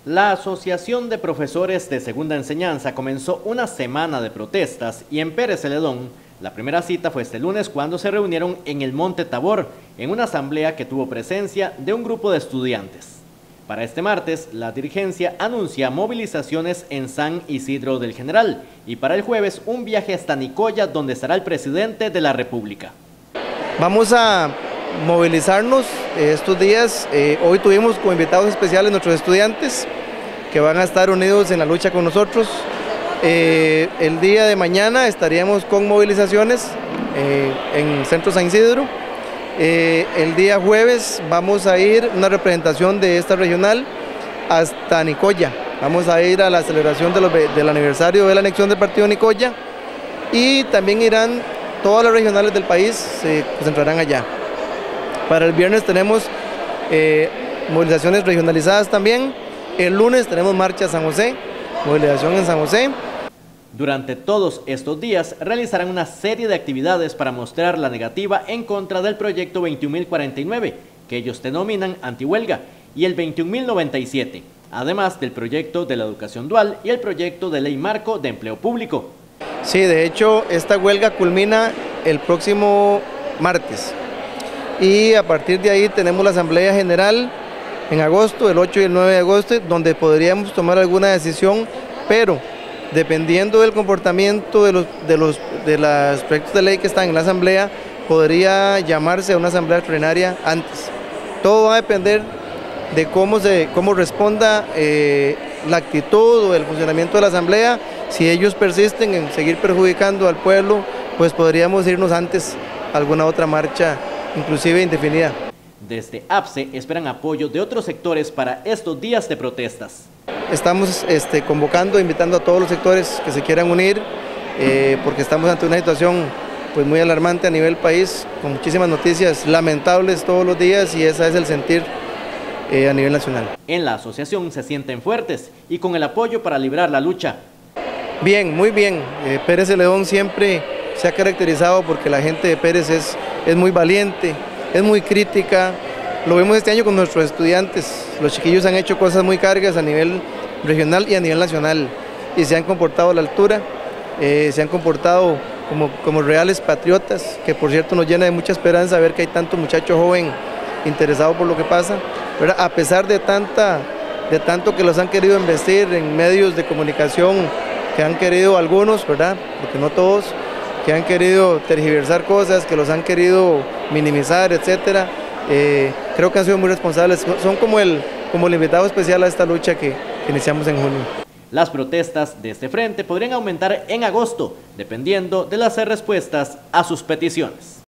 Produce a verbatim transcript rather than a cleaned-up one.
La Asociación de Profesores de Segunda Enseñanza comenzó una semana de protestas y en Pérez Celedón, la primera cita fue este lunes cuando se reunieron en el Monte Tabor, en una asamblea que tuvo presencia de un grupo de estudiantes. Para este martes, la dirigencia anuncia movilizaciones en San Isidro del General y para el jueves un viaje hasta Nicoya donde estará el presidente de la República. Vamos a movilizarnos estos días. Eh, hoy tuvimos como invitados especiales nuestros estudiantes que van a estar unidos en la lucha con nosotros. Eh, el día de mañana estaríamos con movilizaciones eh, en Centro San Isidro. Eh, el día jueves vamos a ir una representación de esta regional hasta Nicoya. Vamos a ir a la celebración de los, del aniversario de la anexión del partido de Nicoya y también irán todas las regionales del país, se concentrarán allá. Para el viernes tenemos eh, movilizaciones regionalizadas también. El lunes tenemos marcha San José, movilización en San José. Durante todos estos días realizarán una serie de actividades para mostrar la negativa en contra del proyecto veintiún mil cuarenta y nueve, que ellos denominan antihuelga, y el veintiún mil noventa y siete, además del proyecto de la educación dual y el proyecto de ley marco de empleo público. Sí, de hecho, esta huelga culmina el próximo martes. Y a partir de ahí tenemos la Asamblea General en agosto, el ocho y el nueve de agosto, donde podríamos tomar alguna decisión, pero dependiendo del comportamiento de los, de los, de los proyectos de ley que están en la Asamblea, podría llamarse a una Asamblea Extraordinaria antes. Todo va a depender de cómo, se, cómo responda eh, la actitud o el funcionamiento de la Asamblea. Si ellos persisten en seguir perjudicando al pueblo, pues podríamos irnos antes a alguna otra marcha, inclusive indefinida. Desde A P S E esperan apoyo de otros sectores para estos días de protestas. Estamos este, convocando, invitando a todos los sectores que se quieran unir, eh, porque estamos ante una situación pues, muy alarmante a nivel país, con muchísimas noticias lamentables todos los días y ese es el sentir eh, a nivel nacional. En la asociación se sienten fuertes y con el apoyo para librar la lucha. Bien, muy bien. Eh, Pérez Celedón siempre se ha caracterizado porque la gente de Pérez es, es muy valiente, es muy crítica. Lo vemos este año con nuestros estudiantes. Los chiquillos han hecho cosas muy cargas a nivel regional y a nivel nacional y se han comportado a la altura, eh, se han comportado como, como reales patriotas, que por cierto nos llena de mucha esperanza ver que hay tanto muchacho joven interesado por lo que pasa, ¿verdad? A pesar de, tanta, de tanto que los han querido investir en medios de comunicación, que han querido algunos, ¿verdad? Porque no todos, que han querido tergiversar cosas, que los han querido minimizar, etcétera. Eh, creo que han sido muy responsables, son como el, como el invitado especial a esta lucha que, que iniciamos en junio. Las protestas de este frente podrían aumentar en agosto, dependiendo de las respuestas a sus peticiones.